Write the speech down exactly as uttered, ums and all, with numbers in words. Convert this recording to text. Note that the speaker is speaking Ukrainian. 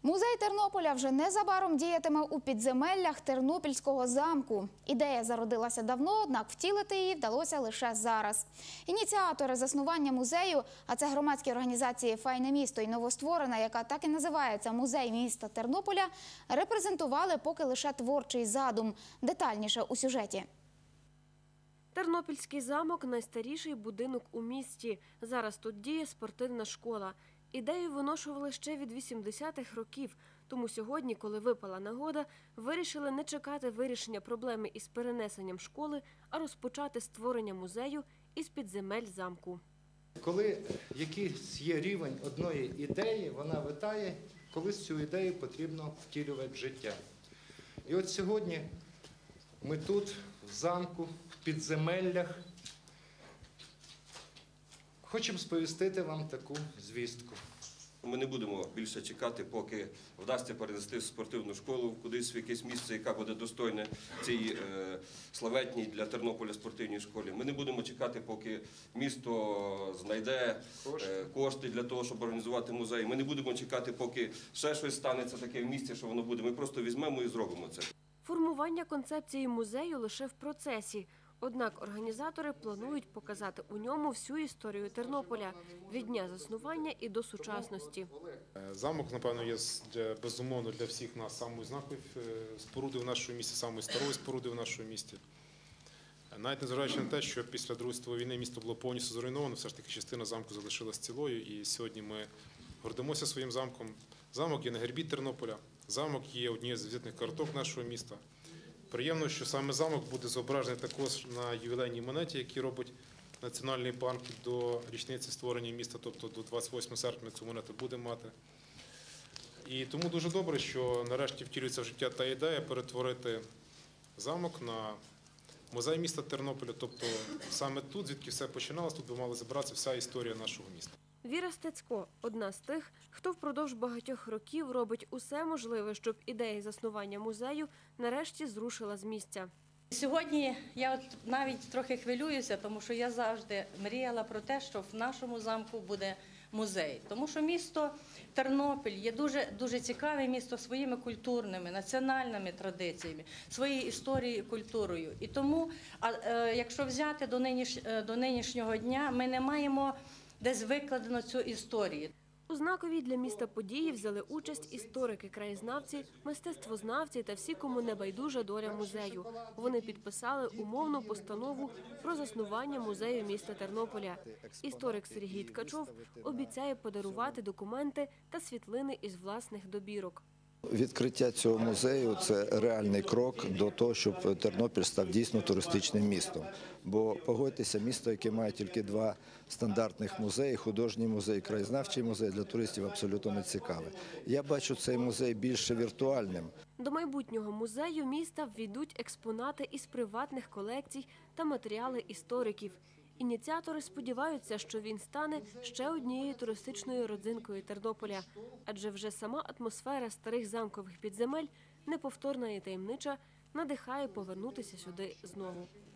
Музей Тернополя вже незабаром діятиме у підземеллях Тернопільського замку. Ідея зародилася давно, однак втілити її вдалося лише зараз. Ініціатори заснування музею, а це громадські організації «Файне місто» і новостворена, яка так і називається «Музей міста Тернополя», репрезентували поки лише творчий задум. Детальніше у сюжеті. Тернопільський замок – найстаріший будинок у місті. Зараз тут діє спортивна школа. Ідею виношували ще від вісімдесятих років, тому сьогодні, коли випала нагода, вирішили не чекати вирішення проблеми із перенесенням школи, а розпочати створення музею із підземель замку. Коли якийсь є рівень одної ідеї, вона витає, колись цю ідею потрібно втілювати в життя. І от сьогодні ми тут, в замку, в підземеллях, хочемо сповістити вам таку звістку. Ми не будемо більше чекати, поки вдасться перенести спортивну школу кудись в якесь місце, яка буде достойне цій е, славетній для Тернополя спортивній школі. Ми не будемо чекати, поки місто знайде е, кошти для того, щоб організувати музей. Ми не будемо чекати, поки ще щось станеться таке в місті, що воно буде. Ми просто візьмемо і зробимо це. Формування концепції музею лише в процесі. Однак організатори планують показати у ньому всю історію Тернополя – від дня заснування і до сучасності. Замок, напевно, є безумовно для всіх нас самою знаковою спорудою в нашому місті, самою старою спорудою в нашому місті. Навіть незважаючи на те, що після Другої світової війни місто було повністю зруйновано, все ж таки частина замку залишилась цілою, і сьогодні ми гордимося своїм замком. Замок є на гербі Тернополя, замок є однією з візитних карток нашого міста. Приємно, що саме замок буде зображений також на ювілейній монеті, який робить Національний банк до річниці створення міста, тобто до двадцять восьмого серпня цю монету буде мати. І тому дуже добре, що нарешті втілюється в життя та ідея перетворити замок на музей міста Тернополя, тобто саме тут, звідки все починалося, тут би мала зібратися вся історія нашого міста. Віра Стецько – одна з тих, хто впродовж багатьох років робить усе можливе, щоб ідея заснування музею нарешті зрушила з місця. Сьогодні я от навіть трохи хвилююся, тому що я завжди мріяла про те, що в нашому замку буде музей. Тому що місто Тернопіль є дуже, дуже цікаве місто своїми культурними, національними традиціями, своєю історією і культурою. І тому, а, е, якщо взяти до, ниніш, до нинішнього дня, ми не маємо десь викладено цю історію. У знаковій для міста події взяли участь історики, краєзнавці, мистецтвознавці та всі, кому не байдужа доля музею. Вони підписали умовну постанову про заснування музею міста Тернополя. Історик Сергій Ткачов обіцяє подарувати документи та світлини із власних добірок. Відкриття цього музею – це реальний крок до того, щоб Тернопіль став дійсно туристичним містом. Бо, погодьтеся, місто, яке має тільки два стандартних музеї – художній музей і краєзнавчий музей – для туристів абсолютно не цікаве. Я бачу цей музей більше віртуальним. До майбутнього музею міста ввійдуть експонати із приватних колекцій та матеріали істориків. Ініціатори сподіваються, що він стане ще однією туристичною родзинкою Тернополя, адже вже сама атмосфера старих замкових підземель, неповторна і таємнича, надихає повернутися сюди знову.